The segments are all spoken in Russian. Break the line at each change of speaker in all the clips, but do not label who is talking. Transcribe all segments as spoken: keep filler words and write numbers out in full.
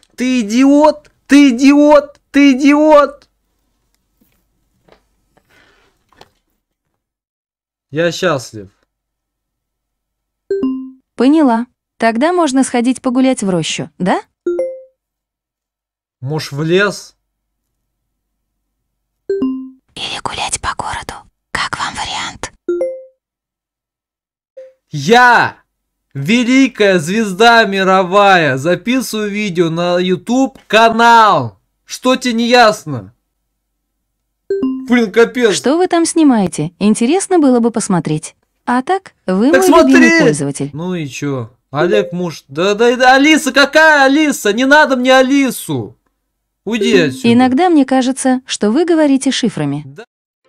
Ты идиот! Ты идиот! Ты идиот! Я счастлив.
Поняла. Тогда можно сходить погулять в рощу, да?
Может, в лес?
Или гулять по городу. Как вам вариант?
Я, великая звезда мировая, записываю видео на YouTube канал. Что тебе не ясно? Блин, капец.
Что вы там снимаете? Интересно было бы посмотреть. А так, вы
Так
мой
смотри!
любимый пользователь.
Ну и чё? Олег муж. Да, да, да, Алиса, какая Алиса? Не надо мне Алису. Уйди отсюда.
Иногда мне кажется, что вы говорите шифрами.
Да.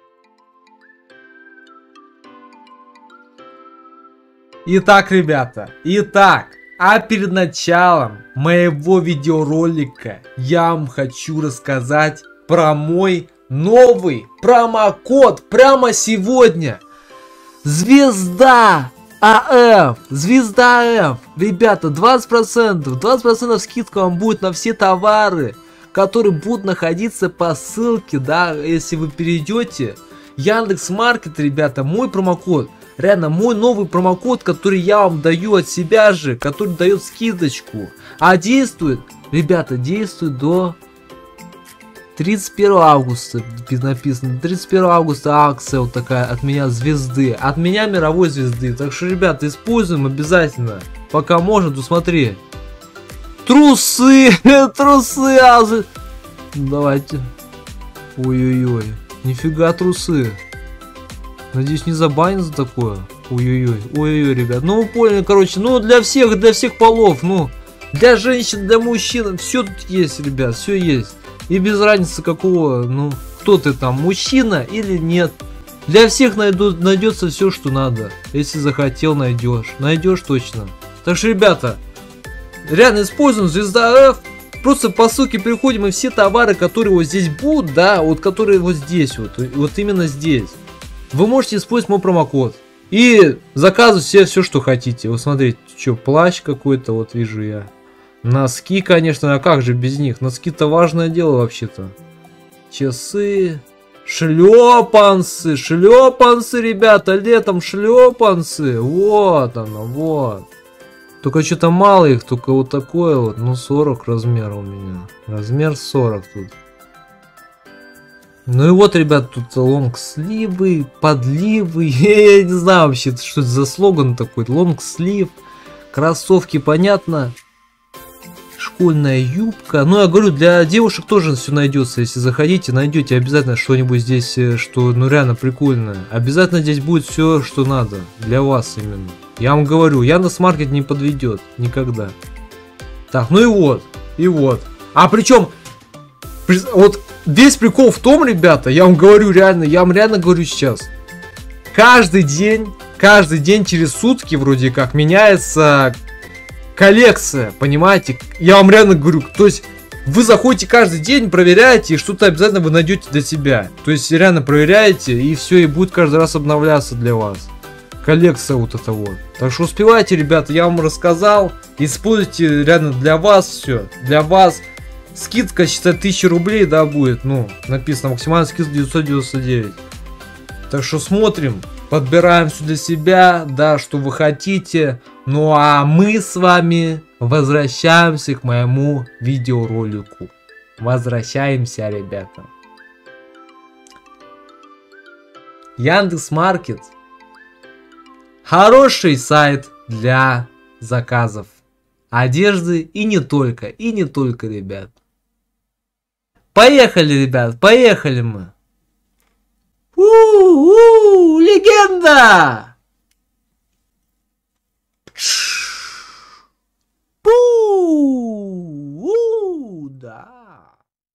Итак, ребята, итак, а перед началом моего видеоролика я вам хочу рассказать про мой новый промокод прямо сегодня. Звезда АФ, Звезда АФ, ребята, двадцать процентов, двадцать процентов скидка вам будет на все товары, которые будут находиться по ссылке, да, если вы перейдете. Яндекс.Маркет, ребята, мой промокод. Реально, мой новый промокод, который я вам даю от себя же, который дает скидочку. А действует, ребята, действует до тридцать первого августа, написано. тридцать первого августа акция вот такая от меня звезды. От меня мировой звезды. Так что, ребята, используем обязательно. Пока можно, то смотри. Трусы, трусы, азы. Давайте. Ой-ой-ой, нифига трусы. Надеюсь, не забанят за такое. Ой-ой-ой, ой-ой-ой, ребят. Ну, вы поняли, короче, ну, для всех, для всех полов, ну, для женщин, для мужчин, все тут есть, ребят, все есть. И без разницы какого, ну, кто ты там, мужчина или нет. Для всех найду, найдется все, что надо. Если захотел, найдешь. Найдешь точно. Так что, ребята, реально используем Звезда АФ. Просто по ссылке переходим, и все товары, которые вот здесь будут, да, вот которые вот здесь, вот, вот именно здесь. Вы можете использовать мой промокод и заказывать все, все, что хотите. Вот смотрите, что, плащ какой-то, вот вижу я. Носки, конечно, а как же без них? Носки-то важное дело вообще-то. Часы, шлепанцы, шлепанцы, ребята, летом шлепанцы. Вот оно, вот. Только что-то мало их, только вот такое вот, ну сорок размер у меня. Размер сорок тут. Ну и вот, ребят, тут лонгсливы, подливы, я не знаю вообще, что это за слоган такой, лонгслив, кроссовки, понятно, школьная юбка, ну я говорю, для девушек тоже все найдется, если заходите, найдете обязательно что-нибудь здесь, что ну реально прикольное, обязательно здесь будет все, что надо, для вас именно, я вам говорю, Яндекс.Маркет не подведет, никогда. Так, ну и вот, и вот, а причем, вот, весь прикол в том, ребята, я вам говорю реально, я вам реально говорю сейчас. Каждый день, каждый день через сутки вроде как меняется коллекция, понимаете? Я вам реально говорю, то есть вы заходите каждый день, проверяете, и что-то обязательно вы найдете для себя. То есть реально проверяете, и все, и будет каждый раз обновляться для вас. Коллекция вот это вот. Так что успевайте, ребята, я вам рассказал. Используйте реально для вас все, для вас. Скидка, считай, тысяча рублей, да, будет, ну, написано, максимальная скидка девятьсот девяносто девять. Так что смотрим, подбираем все для себя, да, что вы хотите. Ну, а мы с вами возвращаемся к моему видеоролику. Возвращаемся, ребята. Яндекс.Маркет. Хороший сайт для заказов одежды и не только, и не только, ребят. Поехали, ребят, поехали мы. У-у-у, легенда! Пу-у, да.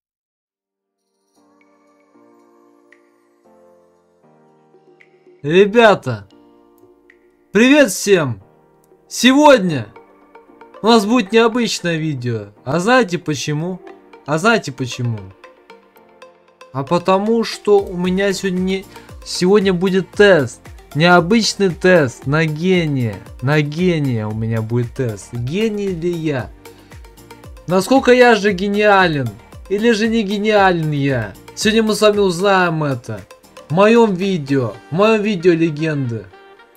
Ребята, привет всем! Сегодня у нас будет необычное видео. А знаете почему? А знаете почему? А потому что у меня сегодня, сегодня будет тест. Необычный тест на гения. На гения у меня будет тест. Гений ли я? Насколько я же гениален? Или же не гениален я? Сегодня мы с вами узнаем это. В моем видео. В моем видео легенды.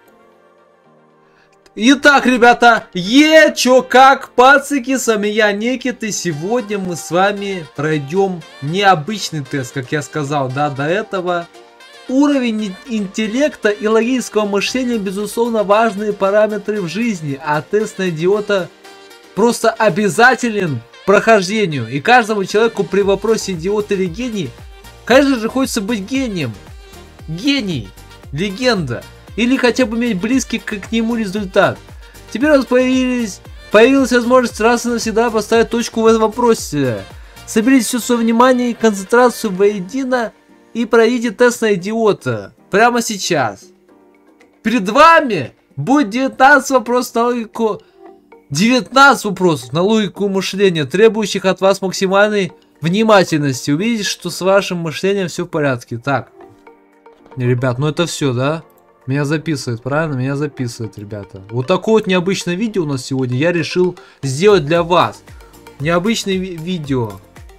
Итак, ребята, е, чё, как, пацики, с вами я, Некит, и сегодня мы с вами пройдем необычный тест, как я сказал, да, до этого. Уровень интеллекта и логического мышления, безусловно, важные параметры в жизни, а тест на идиота просто обязателен к прохождению. И каждому человеку при вопросе идиот или гений, конечно же, хочется быть гением. Гений, легенда. Или хотя бы иметь близкий к, к нему результат. Теперь у нас появились, появилась возможность раз и навсегда поставить точку в этом вопросе. Соберите все свое внимание и концентрацию воедино и пройдите тест на идиота. Прямо сейчас. Перед вами будет девятнадцать вопросов на логику. девятнадцать вопросов на логику мышления, требующих от вас максимальной внимательности. Увидите, что с вашим мышлением все в порядке. Так. Ребят, ну это все, да? Меня записывает, правильно? Меня записывает, ребята. Вот такое вот необычное видео у нас сегодня я решил сделать для вас. Необычное ви видео.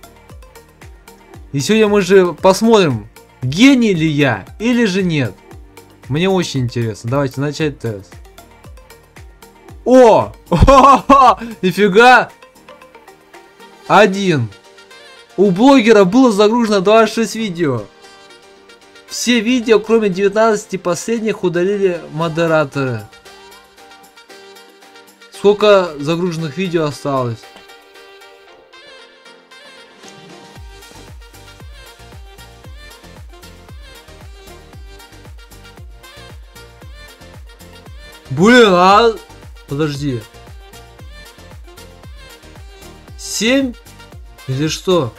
И сегодня мы же посмотрим, гений ли я или же нет. Мне очень интересно. Давайте начать тест. О! О-хо-хо! Нифига! Один. У блогера было загружено двадцать шесть видео. Все видео, кроме девятнадцати последних, удалили модераторы. Сколько загруженных видео осталось? Блин, а... Подожди. семь? Или что?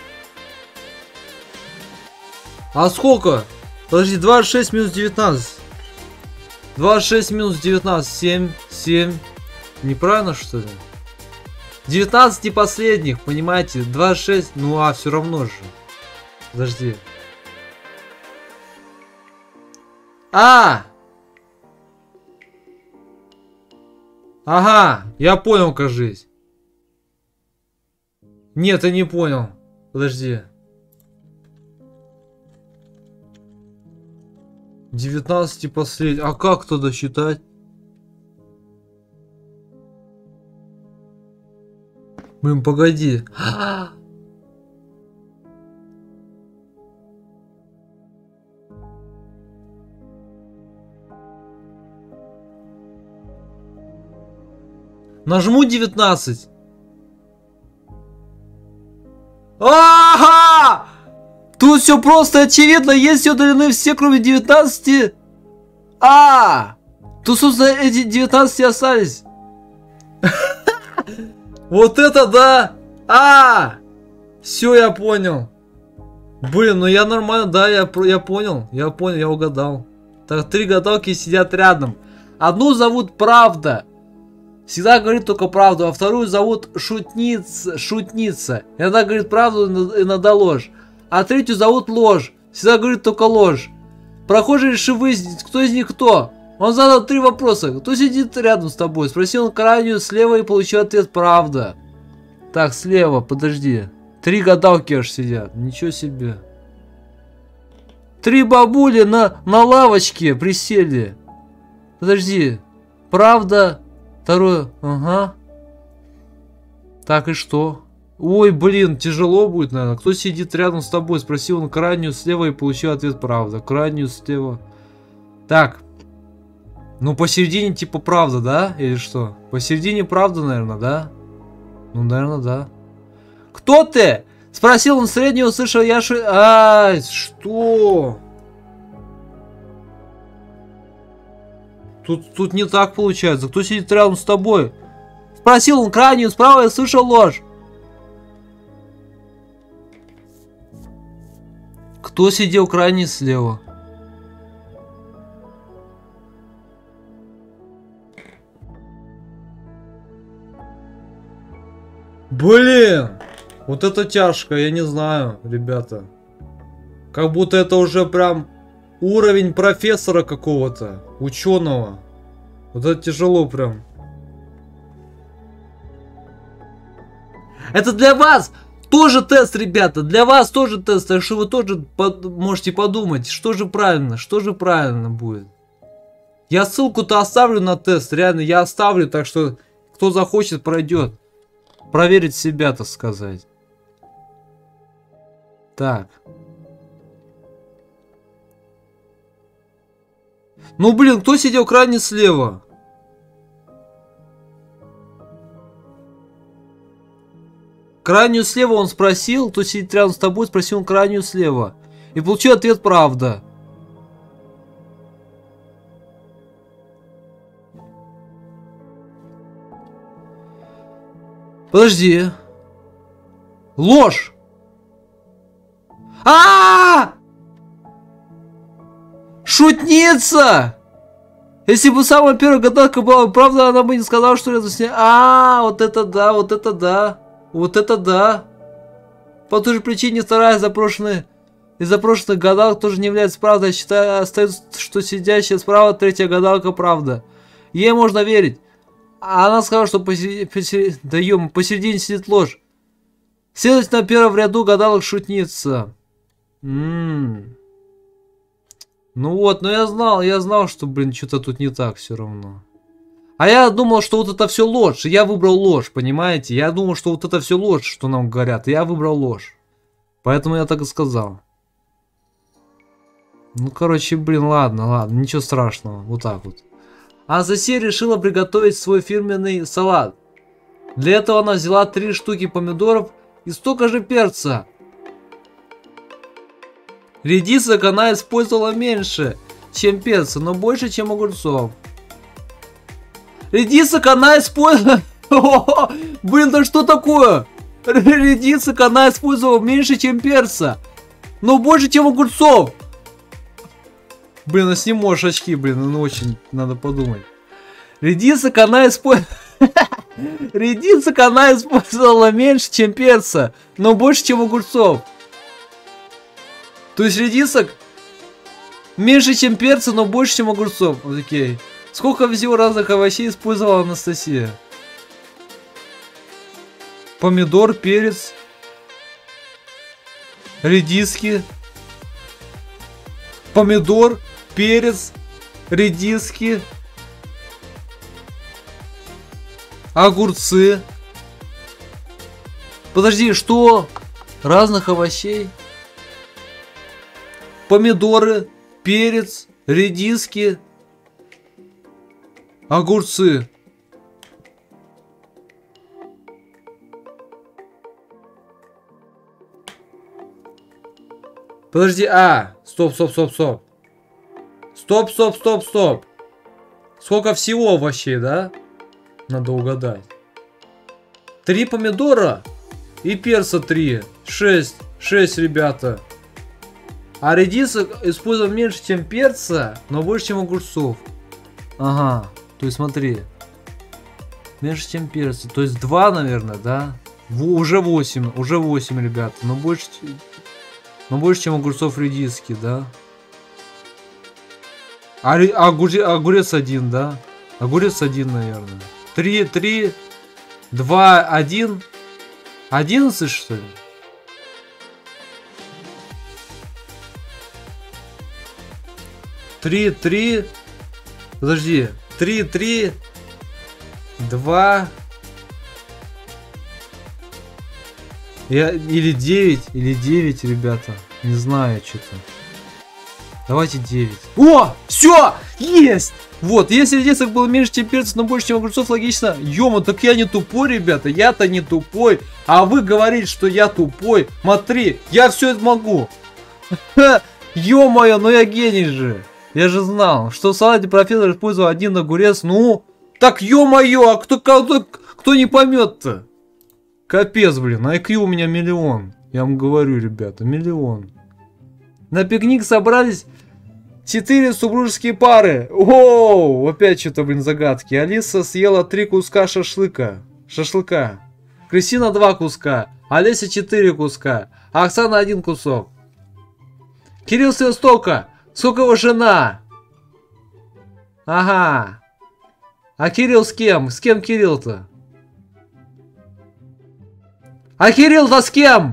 А сколько? Подожди, двадцать шесть минус девятнадцать. двадцать шесть минус девятнадцать. семь. семь. Неправильно, что ли? девятнадцать и последних, понимаете? двадцать шесть. Ну а, все равно же. Подожди. А! Ага, я понял, кажись. Нет, я не понял. Подожди. девятнадцать и последний. А как туда считать? Блин, погоди. Нажму девятнадцать. Ага! Тут все просто очевидно. Если удалены все, кроме девятнадцати. А! Тут, собственно, эти девятнадцать остались. Вот это да! А! Все, я понял. Блин, ну я нормально, да, я, я понял. Я понял, я угадал. Так, три гадалки сидят рядом. Одну зовут Правда. Всегда говорит только правду, а вторую зовут Шутница. Шутница. Иногда говорит правду, иногда ложь. А третью зовут Ложь. Всегда говорит только ложь. Прохожий решил выяснить, кто из них кто. Он задал три вопроса. Кто сидит рядом с тобой? Спросил он крайнюю слева и получил ответ правда. Так, слева, подожди. Три гадалки аж сидят. Ничего себе. Три бабули на, на лавочке присели. Подожди. Правда. Второе. Ага. Так, и что? Ой, блин, тяжело будет, наверное. Кто сидит рядом с тобой? Спросил он крайнюю слева и получил ответ правда. Крайнюю слева. Так. Ну, посередине типа правда, да? Или что? Посередине правда, наверное, да? Ну, наверное, да. Кто ты? Спросил он среднего, услышал я шу... Ай, что? Тут, тут не так получается. Кто сидит рядом с тобой? Спросил он крайнюю справа и слышал ложь. Кто сидел крайне слева? Блин! Вот это тяжко, я не знаю, ребята. Как будто это уже прям уровень профессора какого-то, ученого. Вот это тяжело прям. Это для вас тоже тест, ребята. Для вас тоже тест. Так что вы тоже под, можете подумать, что же правильно, что же правильно будет. Я ссылку-то оставлю на тест. Реально, я оставлю. Так что, кто захочет, пройдет. Проверить себя, так сказать. Так. Ну, блин, кто сидел крайне слева? Крайнюю слева он спросил, кто сидит рядом с тобой, спросил он крайнюю слева. И получил ответ правда. Подожди. Ложь. А-а-а! Шутница! Если бы самая первая гадалка была правда, она бы не сказала, что рядом с ней. А, вот это да, вот это да. Вот это да. По той же причине вторая запрошенная из запрошенных гадалок тоже не является правдой. Я считаю, остается, что сидящая справа третья гадалка правда. Ей можно верить. А она сказала, что посередине, посередине, да ё, посередине сидит ложь. Следовательно, первая в ряду гадалок шутница. Ммм. Ну вот, но я знал, я знал, что, блин, что-то тут не так все равно. А я думал, что вот это все ложь. Я выбрал ложь, понимаете? Я думал, что вот это все ложь, что нам говорят. И я выбрал ложь. Поэтому я так и сказал. Ну, короче, блин, ладно, ладно, ничего страшного. Вот так вот. А Заси решила приготовить свой фирменный салат. Для этого она взяла три штуки помидоров и столько же перца. Редисок она использовала меньше, чем перца, но больше, чем огурцов. Редисок она использовала... Блин, да что такое? Редисок она использовала меньше, чем перца, но больше, чем огурцов. Блин, ну с ним можешь очки, блин, ну очень надо подумать. Редисок она использовала... Редисок она использовала меньше, чем перца, но больше, чем огурцов. То есть редисок меньше, чем перца, но больше, чем огурцов. Окей. Сколько всего разных овощей использовала Анастасия? Помидор, перец, редиски. Помидор, перец, редиски, огурцы. Подожди, что? Разных овощей? Помидоры, перец, редиски, огурцы. Подожди, а, стоп, стоп, стоп, стоп. Стоп, стоп, стоп, стоп. Сколько всего овощей, да? Надо угадать. Три помидора и перца три. Шесть. Шесть, ребята. А редисок использовал меньше, чем перца, но больше, чем огурцов. Ага. То есть смотри. Меньше, чем перца. То есть два, наверное, да? В, уже восемь. Уже восемь, ребята. Но больше, но больше, чем огурцов, редиски, да? А, а огур, огурец один, да? Огурец один, наверное. Три, три, два, один. Одиннадцать, что ли? Три, три. Подожди. Три, три. Два. Я, или девять, или девять, ребята. Не знаю, что-то. Давайте девять. О! Все! Есть! Вот, если редисок был меньше, чем перца, но больше, чем огурцов, логично. Ё-мо, так я не тупой, ребята. Я-то не тупой. А вы говорите, что я тупой. Смотри, я все это могу. Ё-моё, ну я гений же. Я же знал, что в салате профессор использовал один огурец. Ну, так ё-моё, а кто, кто, кто не поймет-то? Капец, блин, ай кью у меня миллион. Я вам говорю, ребята, миллион. На пикник собрались четыре супружеские пары. Оу, опять что-то, блин, загадки. Алиса съела три куска шашлыка. Шашлыка. Кристина два куска. Олеся четыре куска. А Оксана один кусок. Кирилл с Востока. Сколько его жена? Ага. А Кирилл с кем? С кем Кирилл-то? А Кирилл-то с кем?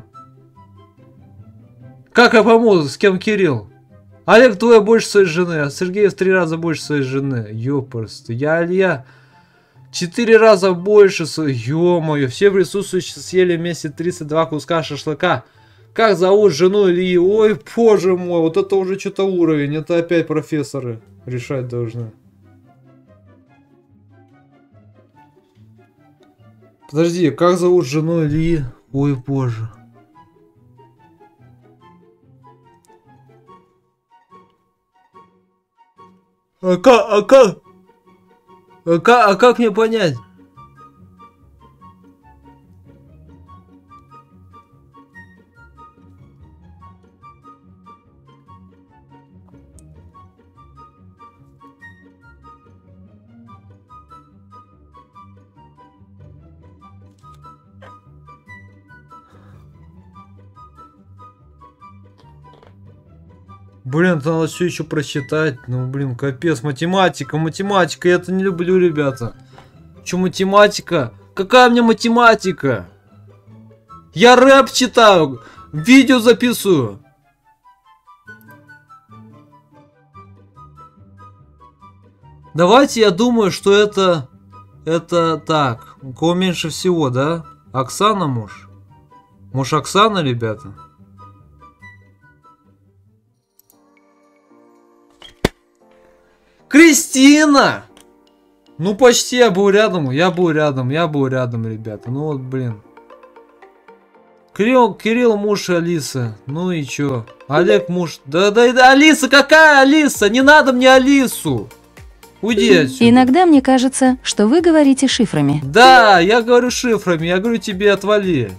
Как я пойму, с кем Кирилл? Олег вдвое больше своей жены, а Сергей в три раза больше своей жены. Ёпрст. Я Илья четыре раза больше своей. Ё-моё, все присутствующие съели вместе тридцать два куска шашлыка. Как зовут жену Ильи? Ой, боже мой, вот это уже что-то уровень. Это опять профессоры решать должны. Подожди, как зовут жену Ильи? Ой, боже. А как, а как? А как, а как мне понять? Блин, это надо все еще просчитать. Ну, блин, капец. Математика, математика. Я это не люблю, ребята. Че математика? Какая мне математика? Я рэп читаю. Видео записываю. Давайте я думаю, что это... Это так. У кого меньше всего, да? Оксана, муж? Муж Оксана, ребята? Кристина! Ну почти я был рядом, я был рядом, я был рядом, ребята. Ну вот, блин. Кирилл, Кирилл муж Алисы. Ну и чё? Олег муж... Да, да, да, Алиса, какая Алиса? Не надо мне Алису. Уйди отсюда.
Иногда мне кажется, что вы говорите шифрами.
Да, я говорю шифрами, я говорю тебе отвали.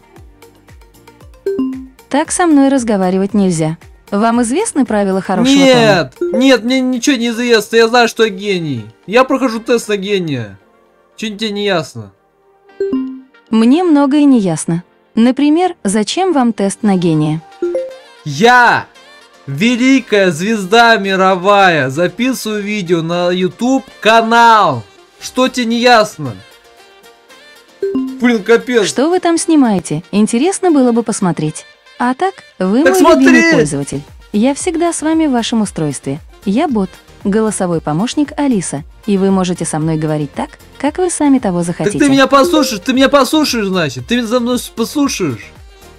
Так со мной разговаривать нельзя. Вам известны правила хорошего тона?
Нет, нет, мне ничего не известно, я знаю, что я гений. Я прохожу тест на гения. Чё-нибудь тебе не ясно?
Мне многое не ясно. Например, зачем вам тест на гения?
Я, великая звезда мировая, записываю видео на YouTube канал. Что тебе не ясно? Блин, капец.
Что вы там снимаете? Интересно было бы посмотреть. А так, вы
Так
мой
смотри!
любимый пользователь. Я всегда с вами в вашем устройстве. Я бот, голосовой помощник Алиса, и вы можете со мной говорить так, как вы сами того захотите.
Так ты меня послушаешь, ты меня послушаешь, значит, ты за мной послушаешь.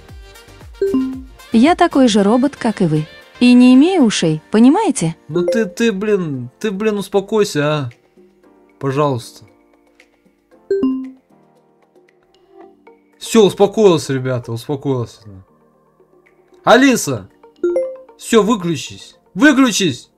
Я такой же робот, как и вы. И не имею ушей, понимаете?
Ну ты, ты, блин, ты, блин, успокойся, а. Пожалуйста. Все, успокоился, ребята, успокоился. Алиса! Все, выключись! Выключись!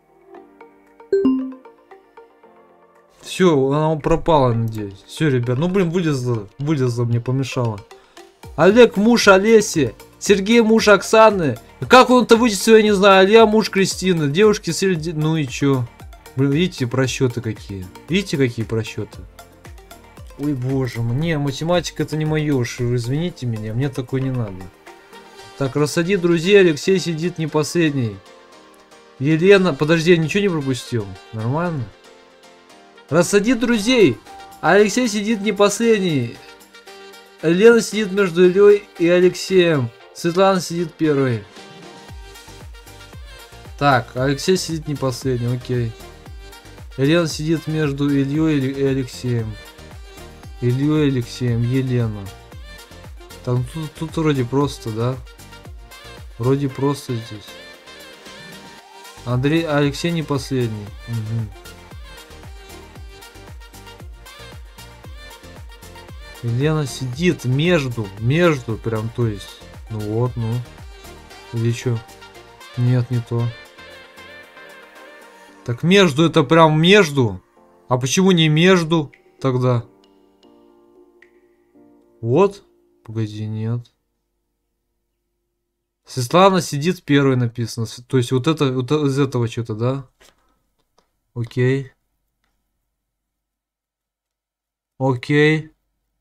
Все, она пропала, надеюсь. Все, ребят, ну блин, вылезла, вылезла, мне помешала. Олег муж Олеси, Сергей муж Оксаны. Как он-то вычислил, я не знаю. Илья муж Кристины, девушки среди... Ну и чё? Блин, видите, просчеты какие. Видите, какие просчеты? Ой, боже мой, не, математика это не мое уж, извините меня, мне такое не надо. Так, рассади друзей, Алексей сидит не последний. Елена, подожди, я ничего не пропустил. Нормально? Рассади друзей, Алексей сидит не последний. Елена сидит между Ильей и Алексеем. Светлана сидит первой. Так, Алексей сидит не последний, окей. Елена сидит между Ильей и Алексеем. Илью и Алексеем, Елена. Там тут, тут вроде просто, да? Вроде просто здесь. Андрей, Алексей не последний. Угу. Елена сидит между, между прям, то есть. Ну вот, ну. Или что? Нет, не то. Так между это прям между. А почему не между тогда? Вот. Погоди, нет. Светлана сидит первой написано. То есть вот это, вот из этого что-то, да? Окей. Окей.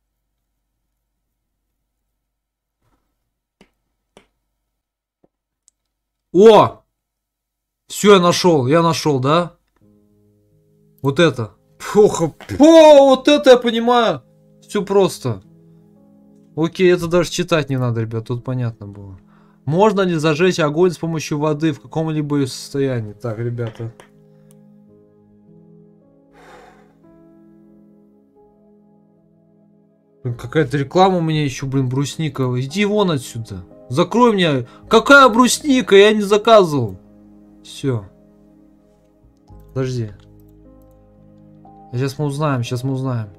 О! Все, я нашел, я нашел, да? Вот это. Фух, о, вот это я понимаю. Все просто. Окей, это даже читать не надо, ребят, тут понятно было. Можно ли зажечь огонь с помощью воды в каком-либо состоянии? Так, ребята. Какая-то реклама у меня еще, блин, брусника. Иди вон отсюда. Закрой меня. Какая брусника? Я не заказывал. Все. Подожди. Сейчас мы узнаем, сейчас мы узнаем.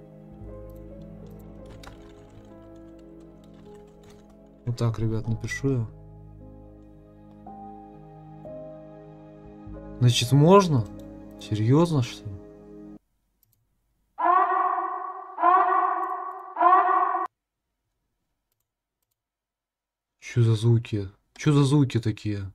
Вот так, ребят, напишу я. Значит, можно? Серьезно, что ли? Что за звуки? Что за звуки такие?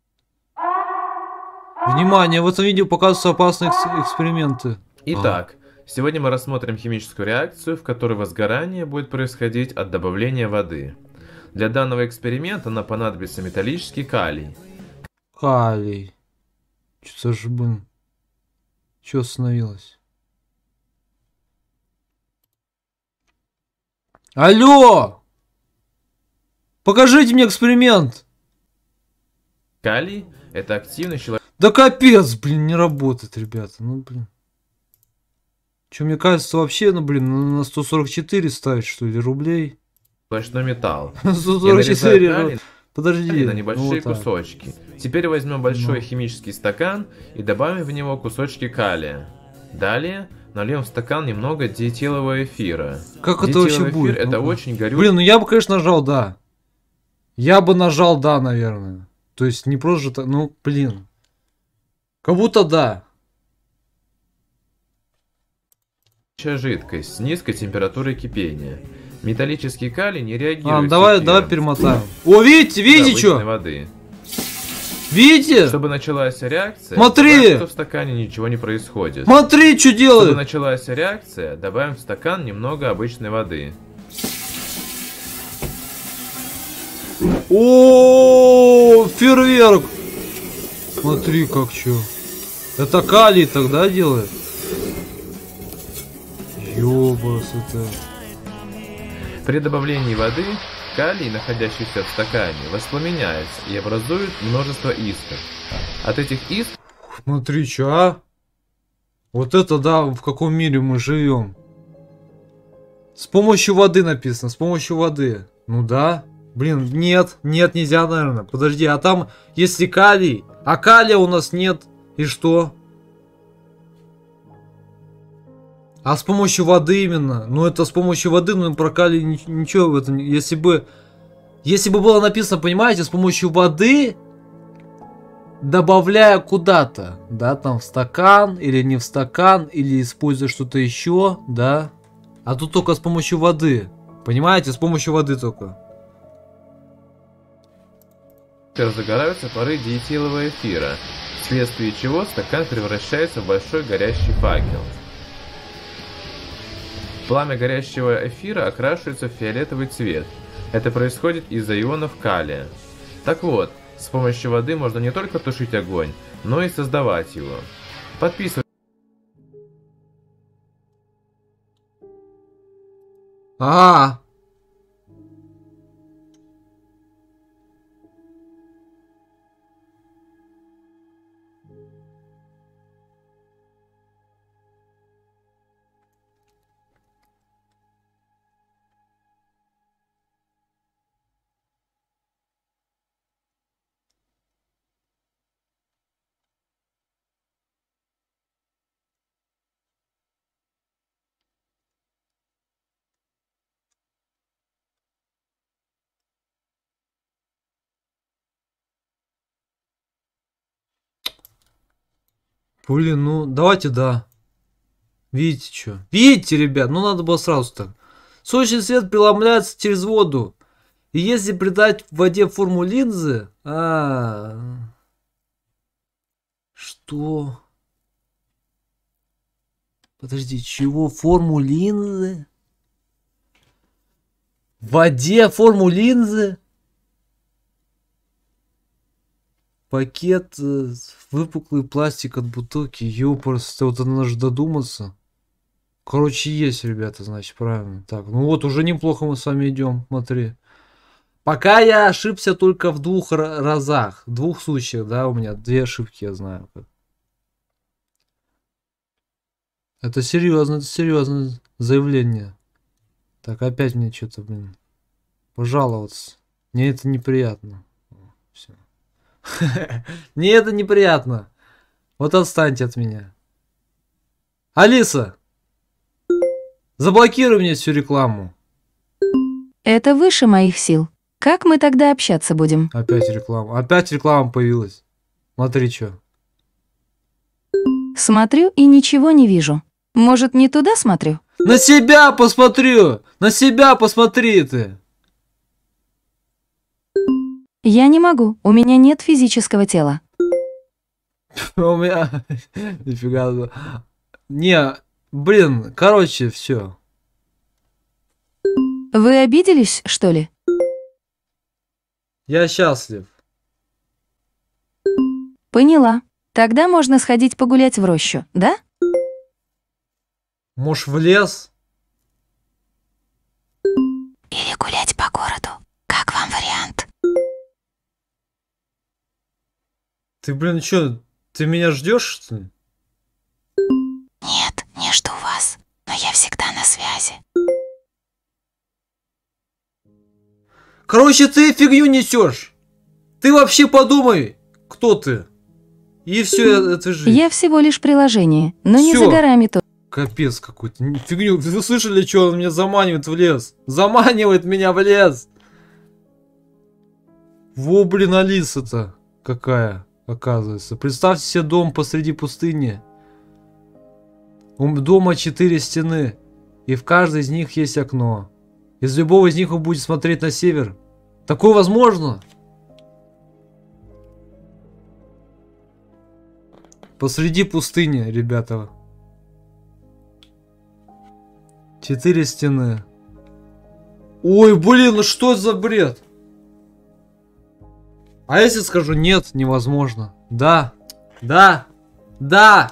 Внимание, в этом видео показываются опасные экс эксперименты.
Итак, а. сегодня мы рассмотрим химическую реакцию, в которой возгорание будет происходить от добавления воды. Для данного эксперимента нам понадобится металлический калий.
Калий. Что ж, блин. Что остановилось? Алло! Покажите мне эксперимент!
Калий – это активный человек.
Да капец, блин, не работает, ребята. Ну, блин. Че, мне кажется, вообще, ну, блин, на сто сорок четыре ставить, что ли, рублей?
Сплошной металл.
сто сорок четыре. Калий, подожди.
На небольшие
вот
кусочки. Теперь возьмем большой
ну.
химический стакан и добавим в него кусочки калия. Далее нальем в стакан немного диэтилового эфира.
Как это вообще будет?
Это
ну,
очень горючий.
Блин, ну я бы, конечно, нажал да. Я бы нажал да, наверное. То есть не просто так, ну, блин. Как будто да.
Жидкость с низкой температурой кипения. Металлический калий не реагирует.
А, давай, давай перемотаем. О, видите, видите что?
Воды.
Видите?
Чтобы началась реакция,
смотри!
добавим, что в стакане ничего не происходит.
Смотри, что делает.
Чтобы началась реакция, добавим в стакан немного обычной воды.
О, фейерверк! Смотри, как чё. Это калий тогда делает? Ёбас, это...
При добавлении воды калий, находящийся в стакане, воспламеняется и образует множество искр. От этих искр...
Смотри, чё, а? Вот это да, в каком мире мы живем. С помощью воды написано, с помощью воды. Ну да. Блин, нет, нет, нельзя, наверное. Подожди, а там, если калий, а калия у нас нет, и что? А с помощью воды именно. Ну это с помощью воды, ну про калий ничего в этом. Если бы, если бы было написано, понимаете, с помощью воды, добавляя куда-то, да, там в стакан, или не в стакан, или используя что-то еще, да. А тут только с помощью воды. Понимаете, с помощью воды только.
Разгораются пары диэтилового эфира, вследствие чего стакан превращается в большой горящий факел. Пламя горящего эфира окрашивается в фиолетовый цвет. Это происходит из-за ионов калия. Так вот, с помощью воды можно не только тушить огонь, но и создавать его. Подписывайтесь.
А. Блин, ну давайте да. Видите что? Видите, ребят, ну надо было сразу так. Солнечный свет преломляется через воду. И если придать в воде форму линзы... А, -а, -а. Что? Подожди, чего? Форму линзы? В воде форму линзы? Пакет, выпуклый пластик от бутылки. Ёпрст, вот это надо же додуматься. Короче, есть, ребята, значит, правильно. Так, ну вот, уже неплохо мы с вами идем, смотри. Пока я ошибся только в двух разах, в двух случаях, да, у меня две ошибки, я знаю. Это серьезно, это серьезное заявление. Так, опять мне что-то, блин, пожаловаться. Мне это неприятно. Все. Мне это неприятно. Вот отстаньте от меня. Алиса! Заблокируй мне всю рекламу.
Это выше моих сил. Как мы тогда общаться будем?
Опять реклама. Опять реклама появилась. Смотри, что.
Смотрю и ничего не вижу. Может, не туда смотрю?
На себя посмотрю! На себя посмотри ты!
Я не могу. У меня нет физического тела.
У меня... Нифига. Не, блин, короче, все.
Вы обиделись, что ли?
Я счастлив.
Поняла. Тогда можно сходить погулять в рощу, да?
Может, в лес?
Или гулять по городу. Как вам вариант?
Ты, блин, что, ты меня ждешь, что ли?
Нет, не жду вас. Но я всегда на связи.
Короче, ты фигню несешь. Ты вообще подумай, кто ты. И все, это жизнь.
Я всего лишь приложение, но не
Всё.
за горами то.
Капец какой-то. Фигню. Вы слышали, что он меня заманивает в лес? Заманивает меня в лес. Во, блин, Алиса-то какая, оказывается. Представьте себе дом посреди пустыни. У дома четыре стены. И в каждой из них есть окно. Из любого из них вы будете смотреть на север. Такое возможно? Посреди пустыни, ребята. Четыре стены. Ой, блин, ну что за бред? А если скажу нет, невозможно. Да, да, да.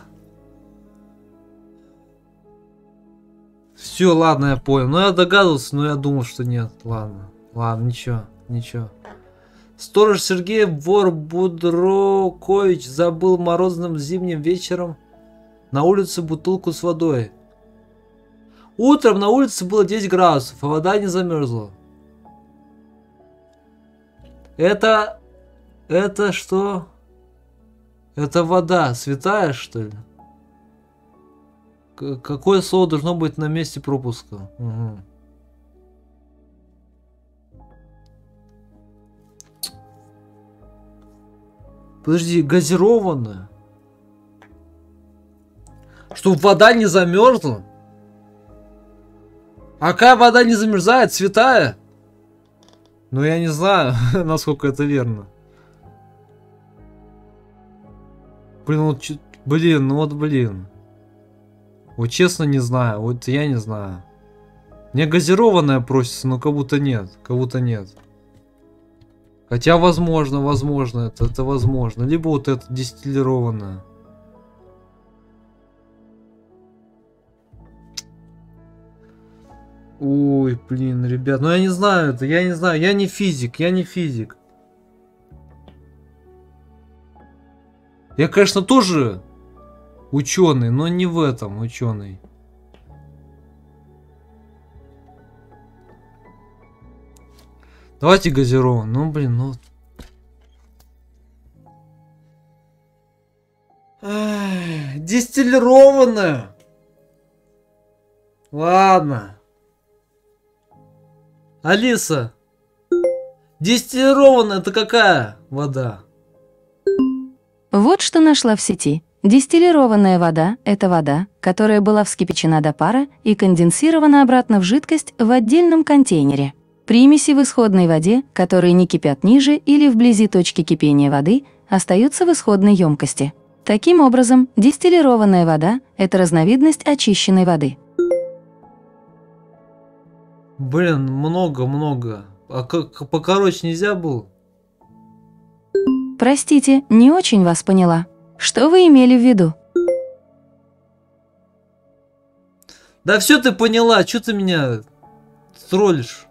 Все, ладно, я понял. Ну я догадывался, но я думал, что нет. Ладно, ладно, ничего, ничего. Сторож Сергей Ворбудрокович забыл морозным зимним вечером на улице бутылку с водой. Утром на улице было десять градусов, а вода не замерзла. Это... Это что? Это вода святая, что ли? К какое слово должно быть на месте пропуска? Угу. Подожди, газированная? Чтобы вода не замерзла? А какая вода не замерзает? Святая? Ну я не знаю, насколько это верно. Блин, вот, блин, ну вот блин. Вот честно не знаю, вот я не знаю. Мне газированная просится, но как будто нет, как будто нет. Хотя возможно, возможно, это, это возможно. Либо вот это дистиллированное. Ой, блин, ребят, ну я не знаю это, я не знаю, я не физик, я не физик. Я, конечно, тоже ученый, но не в этом ученый. Давайте газирован. Ну, блин, ну... Эх, дистиллированная. Ладно. Алиса. Дистиллированная это какая вода?
Вот что нашла в сети. Дистиллированная вода – это вода, которая была вскипячена до пара и конденсирована обратно в жидкость в отдельном контейнере. Примеси в исходной воде, которые не кипят ниже или вблизи точки кипения воды, остаются в исходной емкости. Таким образом, дистиллированная вода – это разновидность очищенной воды.
Блин, много-много. А как покороче нельзя было?
Простите, не очень вас поняла. Что вы имели в виду?
Да все ты поняла, что ты меня троллишь?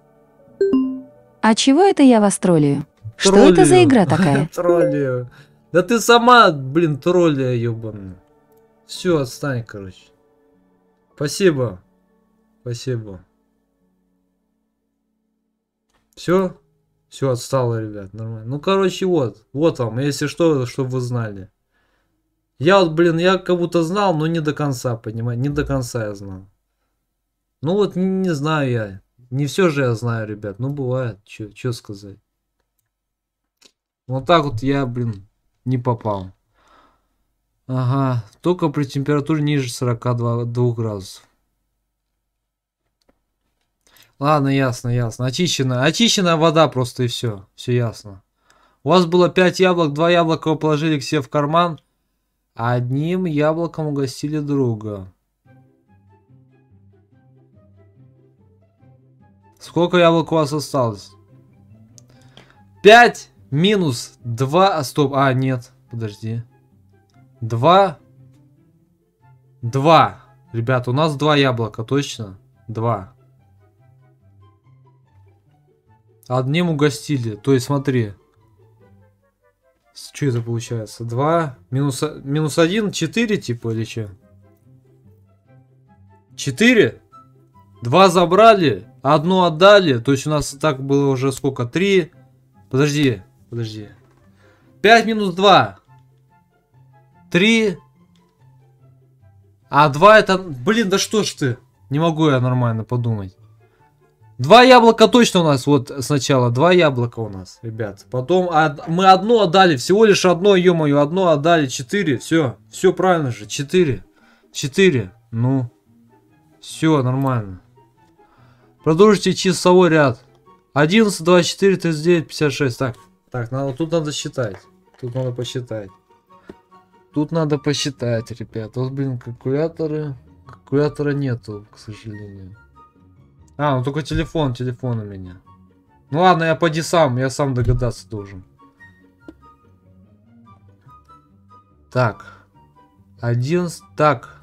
А чего это я вас троллю? Что это за игра такая?
Троллю. Да ты сама, блин, тролля ебаная. Все, отстань, короче. Спасибо. Спасибо. Все? Все, отстало, ребят, нормально. Ну, короче, вот. Вот вам, если что, чтобы вы знали. Я вот, блин, я как будто знал, но не до конца, понимаете? Не до конца я знал. Ну вот, не, не знаю я. Не все же я знаю, ребят. Ну, бывает. Что сказать. Вот так вот я, блин, не попал. Ага. Только при температуре ниже сорока двух градусов. Ладно, ясно, ясно. Очищенная. Очищенная вода просто и все. Все ясно. У вас было пять яблок. Два яблока вы положили к себе в карман. А одним яблоком угостили друга. Сколько яблок у вас осталось? пять минус два. Стоп. А, нет. Подожди. два. два. Ребята, у нас два яблока, точно? два. Одним угостили. То есть, смотри. Что это получается? два. Минус, минус один. четыре, типа, или что? четыре. два забрали. Одну отдали. То есть, у нас так было уже сколько? три. Подожди. Подожди. пять минус два. три. А два это... Блин, да что ж ты? Не могу я нормально подумать. Два яблока точно у нас. Вот сначала два яблока у нас, ребят. Потом од... мы одно отдали. Всего лишь одно, ё-моё, одно отдали. Четыре. Все. Все правильно же. Четыре. Четыре. Ну. Все нормально. Продолжите часовой ряд. одиннадцать, двадцать четыре, тридцать девять, пятьдесят шесть. Так. Так, надо, тут надо считать. Тут надо посчитать. Тут надо посчитать, ребят. Вот, блин, калькуляторы. Калькулятора нету, к сожалению. А, ну только телефон, телефон у меня. Ну ладно, я поди сам, я сам догадаться должен. Так. одиннадцать, так.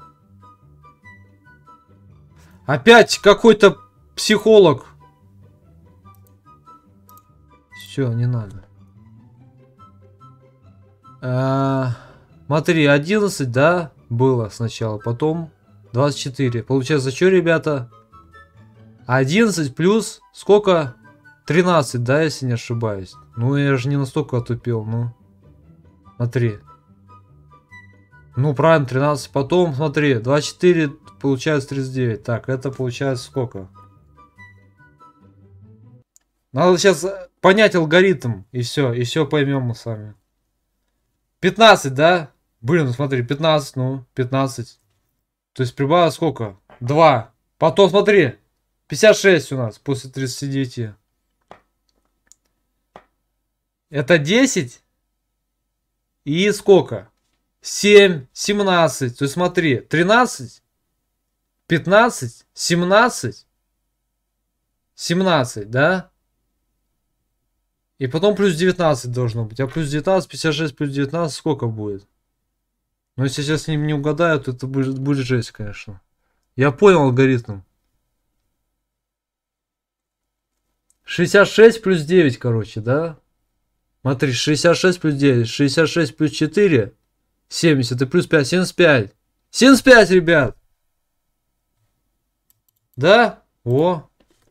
Опять какой-то психолог. Все, не надо. А, смотри, одиннадцать, да, было сначала, потом двадцать четыре. Получается, что, ребята? одиннадцать плюс сколько? тринадцать, да, если не ошибаюсь. Ну, я же не настолько отупел, ну. Смотри. Ну, правильно, тринадцать. Потом, смотри, двадцать четыре, получается тридцать девять. Так, это получается сколько? Надо сейчас понять алгоритм, и все, и все поймем мы с вами. пятнадцать, да? Блин, ну смотри, пятнадцать, ну, пятнадцать. То есть прибавило сколько? два. Потом, смотри. пятьдесят шесть у нас после тридцати девяти. Это десять. И сколько? семь, семнадцать. То есть смотри, тринадцать, пятнадцать, семнадцать, семнадцать, да? И потом плюс девятнадцать должно быть. А плюс девятнадцать, пятьдесят шесть плюс девятнадцать сколько будет? Но если сейчас с ним не угадаю, то это будет, будет жесть, конечно. Я понял алгоритм. шестьдесят шесть плюс девять, короче, да? Смотри, шестьдесят шесть плюс девять. шестьдесят шесть плюс четыре. семьдесят и плюс пять. семьдесят пять. семьдесят пять, ребят. Да? О.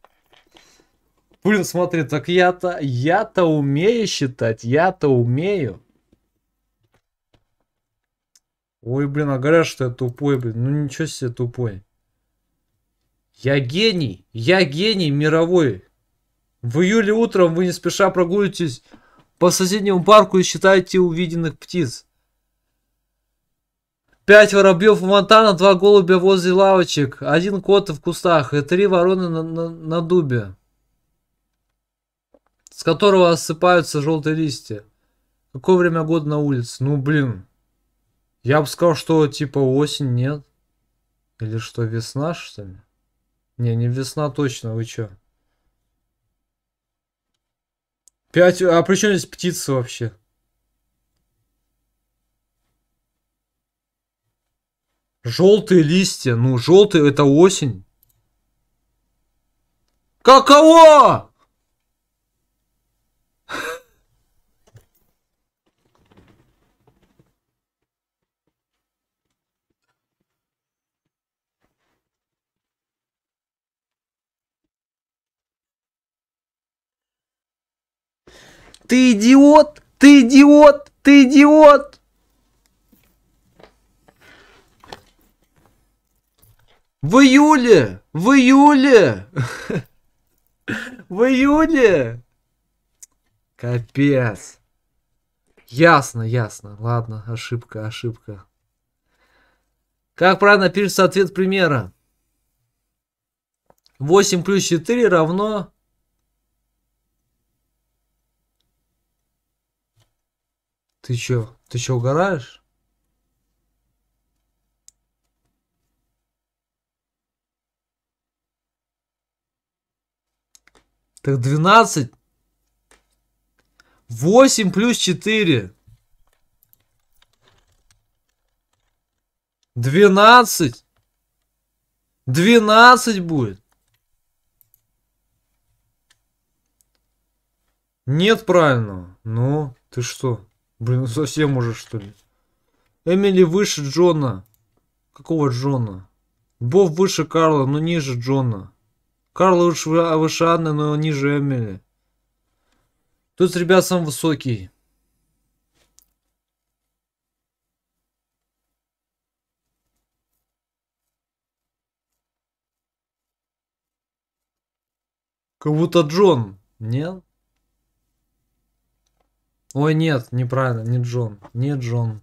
Блин, смотри, так я-то... Я-то умею считать. Я-то умею. Ой, блин, а говорят, что я тупой, блин. Ну ничего себе тупой. Я гений. Я гений мировой. В июле утром вы не спеша прогуливаетесь по соседнему парку и считаете увиденных птиц. Пять воробьев у фонтана, два голубя возле лавочек, один кот в кустах и три вороны на, на, на дубе, с которого осыпаются желтые листья. Какое время года на улице? Ну, блин. Я бы сказал, что типа осень, нет? Или что, весна, что ли? Не, не весна точно, вы чё? Пять... А при чем здесь птицы вообще? Желтые листья. Ну, желтые это осень. Каково? Ты идиот! Ты идиот! Ты идиот! В июле! В июле! В июле! Капец. Ясно, ясно. Ладно, ошибка, ошибка. Как правильно пишется ответ примера? восемь плюс четыре равно... Ты чё? Ты чё, угораешь? Так двенадцать. восемь плюс четыре. двенадцать. двенадцать будет. Нет правильного. Ну, ты что? Блин, совсем уже что ли? Эмили выше Джона. Какого Джона? Боб выше Карла, но ниже Джона. Карл выше, выше Анны, но ниже Эмили. Тут, ребят, самый высокий. Как будто Джон. Нет? Ой, нет, неправильно, не Джон. Не Джон.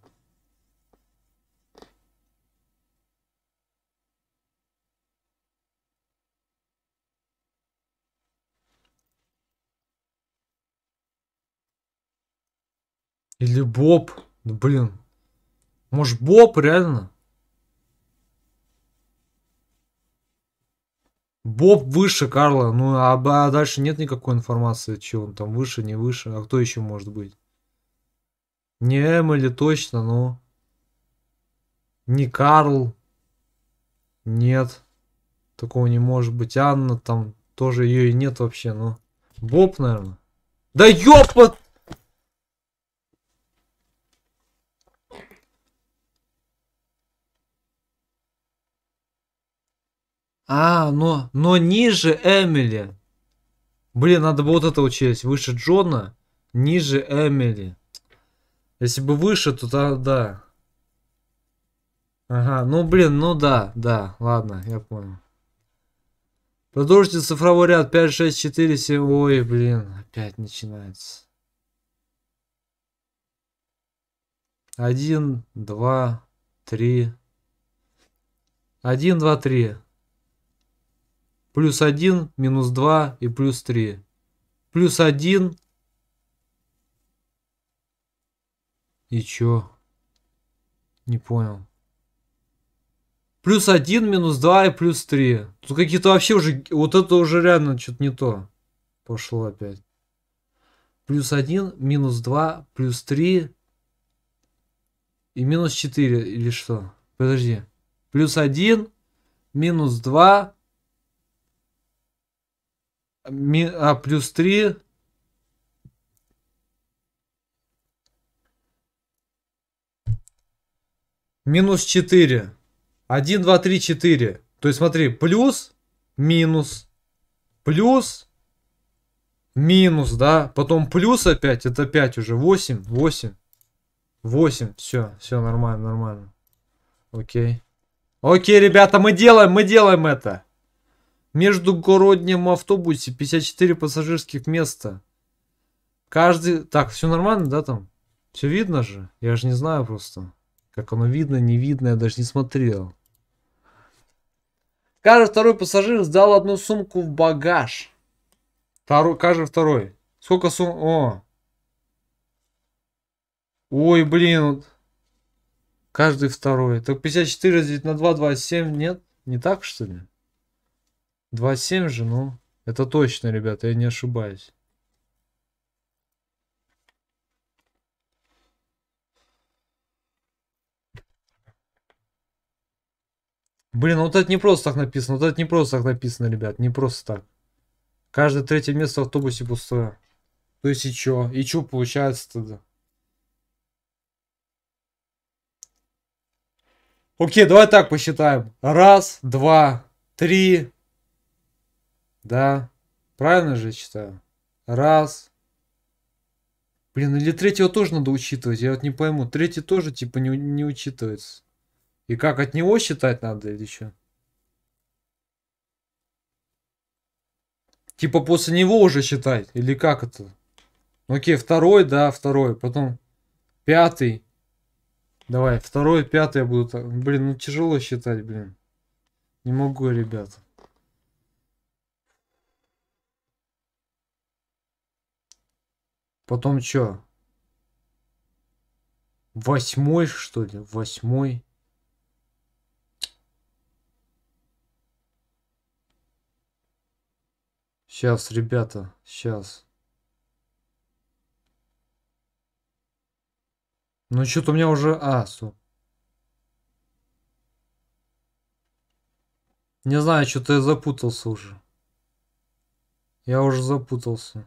Или Боб. Да блин. Может Боб реально? Боб выше Карла. Ну а, а дальше нет никакой информации, что он там выше, не выше. А кто еще может быть? Не Эмили точно, но... Не Карл. Нет. Такого не может быть. Анна там тоже ее и нет вообще, ну. Боб, наверное. Да ёпа! А, но, но ниже Эмили. Блин, надо бы вот это учесть. Выше Джона, ниже Эмили. Если бы выше, то да, да. Ага, ну блин, ну да, да, ладно, я понял. Продолжите цифровой ряд пять, шесть, четыре, семь. Ой, блин, опять начинается. Один, два, три. Один, два, три. Плюс один, минус два и плюс три. Плюс один. И чё? Не понял. Плюс один, минус два и плюс три. Тут какие-то вообще уже... Вот это уже реально что-то не то. Пошло опять. Плюс один, минус два, плюс три и минус четыре. Или что? Подожди. Плюс один, минус два, ми... а плюс три... Минус четыре. один, два, три, четыре. То есть смотри, плюс, минус, плюс, минус, да. Потом плюс опять, это пять уже. восемь, восемь, восемь. Все, все нормально, нормально. Окей. Окей, ребята, мы делаем, мы делаем это. Междугороднем автобусе пятьдесят четыре пассажирских места. Каждый... Так, все нормально, да, там? Все видно же? Я же не знаю просто. Как оно видно, не видно, я даже не смотрел. Каждый второй пассажир сдал одну сумку в багаж. Второй, каждый второй. Сколько сум... О! Ой, блин. Каждый второй. Так пятьдесят четыре разделить на два, двадцать семь, нет? Не так, что ли? двадцать семь же, ну. Это точно, ребята, я не ошибаюсь. Блин, ну вот это не просто так написано. Вот это не просто так написано, ребят. Не просто так. Каждое третье место в автобусе пустое. То есть и чё? И чё получается тогда? Окей, давай так посчитаем. Раз, два, три. Да. Правильно же я считаю? Раз. Блин, или третьего тоже надо учитывать. Я вот не пойму. Третий тоже типа не, не учитывается. И как, от него считать надо или что? Типа после него уже считать? Или как это? Окей, второй, да, второй. Потом пятый. Давай, второй, пятый я буду так. Блин, ну тяжело считать, блин. Не могу, ребята. Потом что? Восьмой, что ли? Восьмой. Сейчас, ребята, сейчас. Ну что-то у меня уже... А, стоп. Не знаю, что-то я запутался уже. Я уже запутался.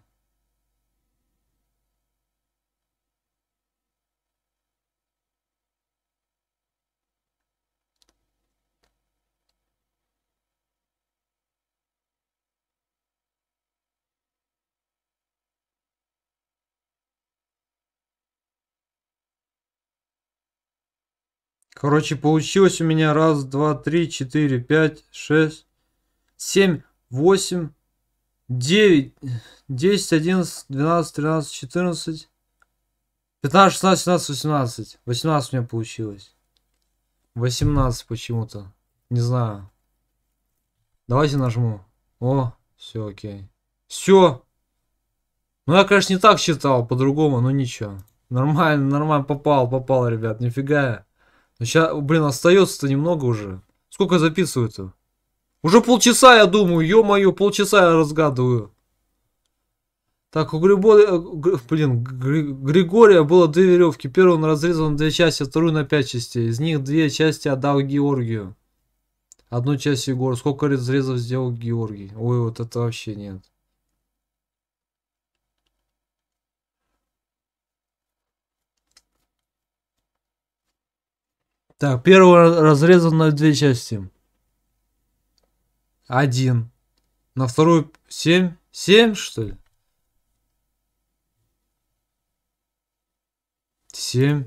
Короче, получилось у меня раз, два, три, четыре, пять, шесть, семь, восемь, девять, десять, одиннадцать, двенадцать, тринадцать, четырнадцать, пятнадцать, шестнадцать, семнадцать, восемнадцать. восемнадцать у меня получилось. восемнадцать почему-то. Не знаю. Давайте нажму. О, все, окей. Все. Ну я, конечно, не так считал, по-другому, но ничего. Нормально, нормально, попал, попал, ребят, нифига. Сейчас, блин, остается-то немного уже. Сколько записываю-то? Уже полчаса, я думаю, ё-моё, полчаса я разгадываю. Так, у Григория, блин, Григория было две веревки. Первую он разрезал на две части, вторую на пять частей. Из них две части отдал Георгию. Одну часть Егору. Сколько разрезов сделал Георгий? Ой, вот это вообще нет. Так, первый разрезан на две части. Один. На вторую семь. Семь, что ли? Семь.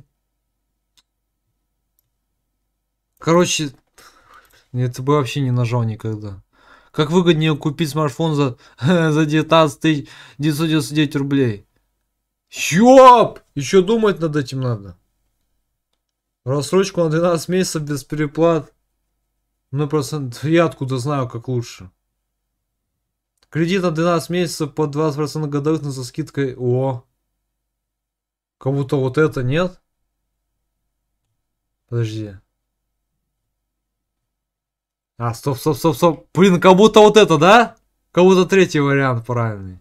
Короче, это бы вообще не нажал никогда. Как выгоднее купить смартфон за, за девятнадцать тысяч девятьсот девяносто девять рублей? Ёп! Еще думать над этим надо. Рассрочку на двенадцать месяцев без переплат. Ну просто я откуда знаю, как лучше. Кредит на двенадцать месяцев по двадцать процентов годовых, но со скидкой. О! Как будто вот это нет? Подожди. А, стоп, стоп, стоп, стоп. Блин, как будто вот это, да? Как будто третий вариант правильный.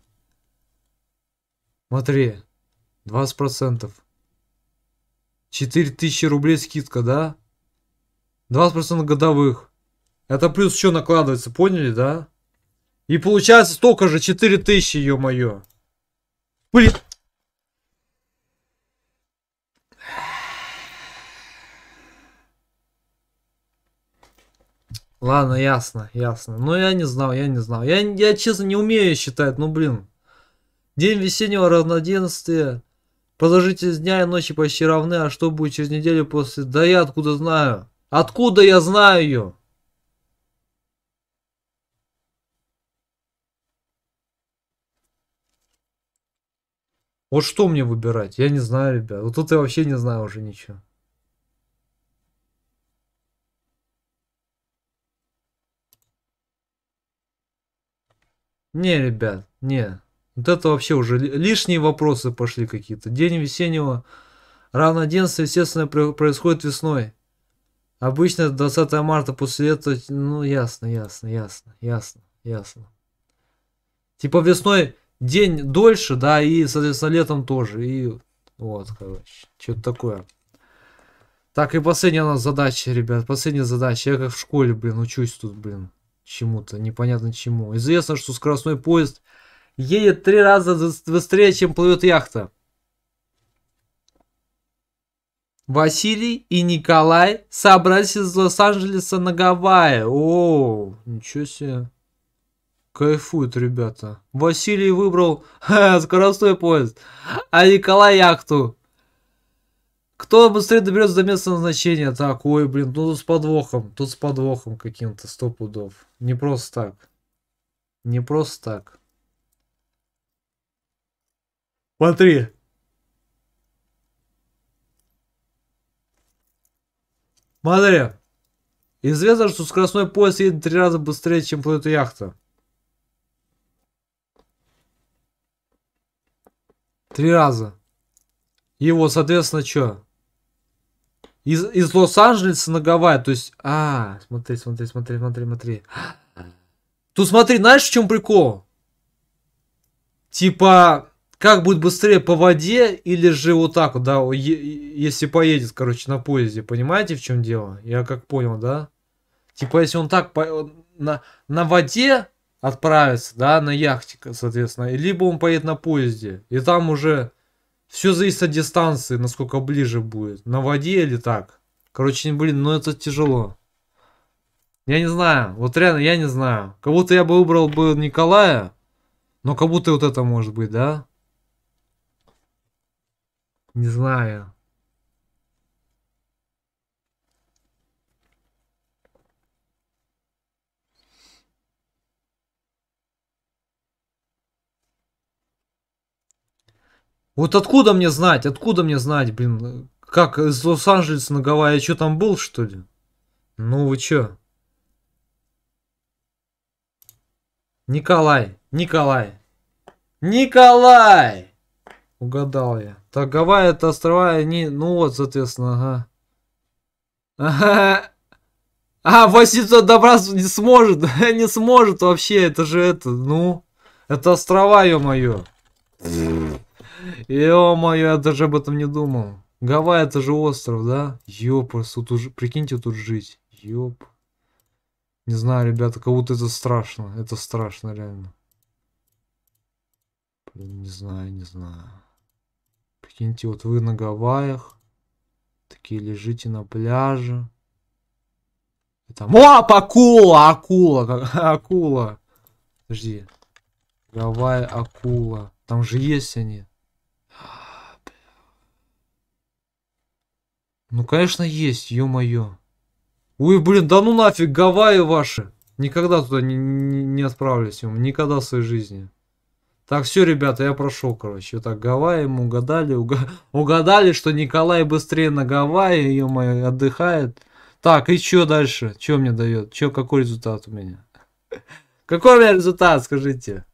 Смотри. двадцать процентов. четыре тысячи рублей скидка, да? двадцать процентов годовых. Это плюс что накладывается, поняли, да? И получается столько же, четыре тысячи, ё-моё. Блин. Ладно, ясно, ясно. Ну, я не знал, я не знал. Я, я честно, не умею считать, ну, блин. День весеннего равноденствия. Продолжительность дня и ночи почти равны, а что будет через неделю после... Да я откуда знаю? Откуда я знаю ее? Вот что мне выбирать? Я не знаю, ребят. Вот тут я вообще не знаю уже ничего. Не, ребят, не. Вот это вообще уже лишние вопросы пошли какие-то. День весеннего равноденствия, естественно, происходит весной. Обычно двадцатое марта, после этого, ну, ясно, ясно, ясно, ясно, ясно. Типа весной день дольше, да, и, соответственно, летом тоже. И вот, короче, что-то такое. Так, и последняя у нас задача, ребят. Последняя задача. Я как в школе, блин, учусь тут, блин. Чему-то. Непонятно чему. Известно, что скоростной поезд едет три раза быстрее, чем плывет яхта. Василий и Николай собрались из Лос-Анджелеса на Гавайи. О, ничего себе. Кайфуют, ребята. Василий выбрал ха, скоростной поезд, а Николай яхту. Кто быстрее доберется до места назначения? Так, ой, блин, ну тут с подвохом. Тут с подвохом каким-то, сто пудов. Не просто так. Не просто так. Смотри. Смотри. Известно, что скоростной поезд едет три раза быстрее, чем плывет яхта. Три раза. Его, соответственно, что? Из, из Лос-Анджелеса на Гавайи, то есть... А, смотри, смотри, смотри, смотри, смотри. Тут смотри, знаешь, в чем прикол? Типа, как будет быстрее по воде или же вот так вот, да, если поедет, короче, на поезде. Понимаете, в чем дело? Я как понял, да? Типа, если он так по... на, на воде отправится, да, на яхте, соответственно, либо он поедет на поезде, и там уже все зависит от дистанции, насколько ближе будет, на воде или так. Короче, блин, ну это тяжело. Я не знаю, вот реально я не знаю. Как будто я бы выбрал бы Николая, но как будто вот это может быть, да? Не знаю. Вот откуда мне знать? Откуда мне знать, блин? Как, из Лос-Анджелеса на Гавайи? Я что, там был, что ли? Ну вы чё? Николай, Николай. Николай! Угадал я. Так, Гавайи это острова, они... Ну вот, соответственно, ага. Ага. А, восемьсот добраться не сможет. Не сможет вообще, это же это, ну... Это острова, ё-моё. Ё-моё, я даже об этом не думал. Гавайи это же остров, да? Ёпрст, тут уже, прикиньте, тут жить. Ёп. Не знаю, ребята, как будто это страшно. Это страшно, реально. Блин, не знаю, не знаю. Прикиньте, вот вы на Гавайях. Такие лежите на пляже. И там... О, акула, акула, как- акула. Подожди. Гавайи, акула. Там же есть они. Ну, конечно, есть, ё-моё. Ой, блин, да ну нафиг, Гавайи ваши. Никогда туда не, не, не отправлюсь, никогда в своей жизни. Так, все, ребята, я прошел, короче. Так, Гавайи мы угадали. Уга... Угадали, что Николай быстрее на Гавайи, ё-моё, отдыхает. Так, и что дальше? Что мне дает? Чё, какой результат у меня? Какой у меня результат, скажите?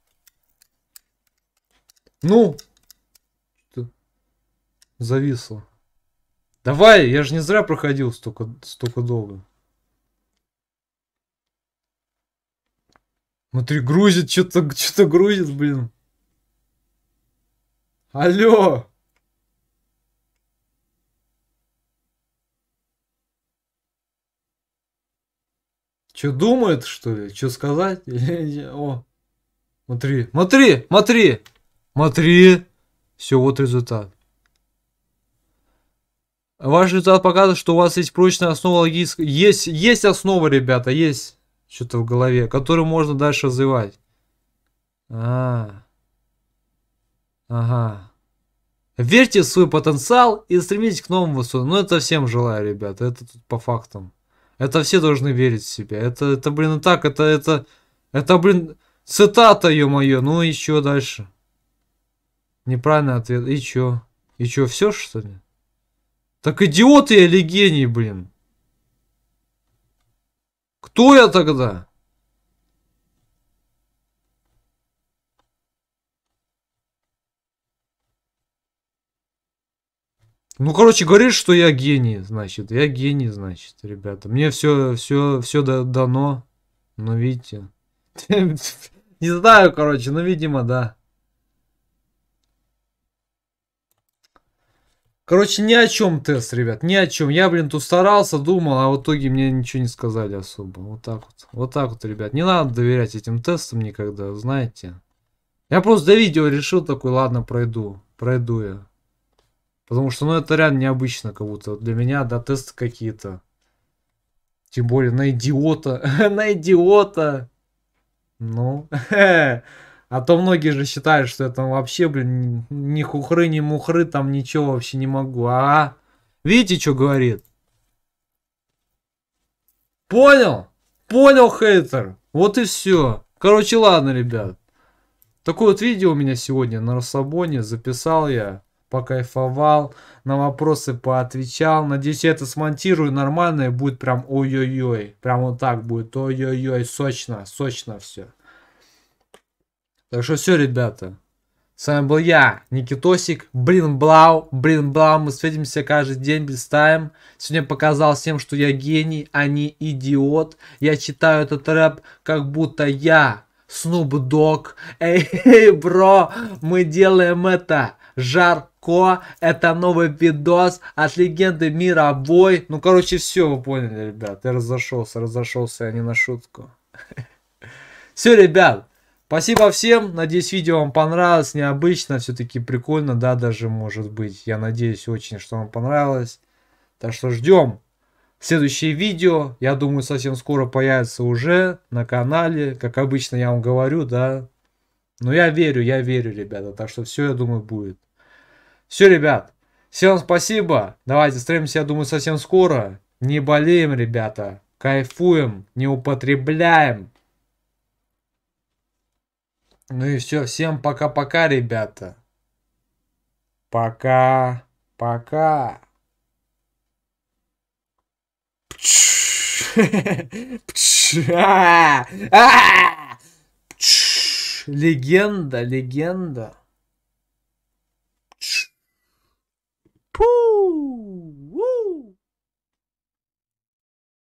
Ну? Зависло. Давай, я же не зря проходил столько, столько долго. Смотри, грузит, что-то что-то грузит, блин. Алло. Что думает, что ли? Что сказать? О, смотри, смотри, смотри, смотри. Все, вот результат. Ваш результат показывает, что у вас есть прочная основа логической. Есть, есть основа, ребята, есть что-то в голове, которую можно дальше развивать. А, ага. Верьте в свой потенциал и стремитесь к новым высотам. Ну, это всем желаю, ребята. Это тут по фактам. Это все должны верить в себя. Это, это блин, и так, это, это, это, блин, цитата, ё-моё. Ну, и чё дальше? Неправильный ответ. И чё? И чё, все, что ли? Так идиот я или гений, блин? Кто я тогда? Ну, короче, говоришь, что я гений, значит. Я гений, значит, ребята. Мне все, все, все дано. Ну, видите. Не знаю, короче, ну, видимо, да. Короче, ни о чем тест, ребят, ни о чем. Я, блин, тут старался, думал, а в итоге мне ничего не сказали особо. Вот так вот. Вот так вот, ребят. Не надо доверять этим тестам никогда, знаете. Я просто до видео решил такой, ладно, пройду. Пройду я. Потому что, ну, это реально необычно, как будто для меня, да, тесты какие-то. Тем более на идиота. На идиота. Ну, а то многие же считают, что я там вообще, блин, ни хухры, ни мухры, там ничего вообще не могу. А, видите, что говорит? Понял? Понял, хейтер. Вот и все. Короче, ладно, ребят. Такое вот видео у меня сегодня на расслабоне. Записал я, покайфовал, на вопросы поотвечал. Надеюсь, я это смонтирую нормально и будет прям ой-ой-ой. Прям вот так будет ой-ой-ой, сочно, сочно все. Так что все, ребята. С вами был я, Никитосик, Блин Блау, Блин Блау. Мы встретимся каждый день без тайм. Сегодня показал всем, что я гений, а не идиот. Я читаю этот рэп, как будто я Снуп Дог. Эй, эй, бро, мы делаем это жарко. Это новый видос от легенды мировой. Ну, короче, все, вы поняли, ребят. Я разошелся, разошелся, а не на шутку. Все, ребят. Спасибо всем, надеюсь, видео вам понравилось, необычно, все-таки прикольно, да, даже может быть, я надеюсь очень, что вам понравилось. Так что ждем следующее видео, я думаю, совсем скоро появится уже на канале, как обычно я вам говорю, да. Но я верю, я верю, ребята, так что все, я думаю, будет. Все, ребят, всем спасибо, давайте встретимся, я думаю, совсем скоро. Не болеем, ребята, кайфуем, не употребляем. Ну и все, всем пока-пока, ребята. Пока, пока. Легенда, легенда.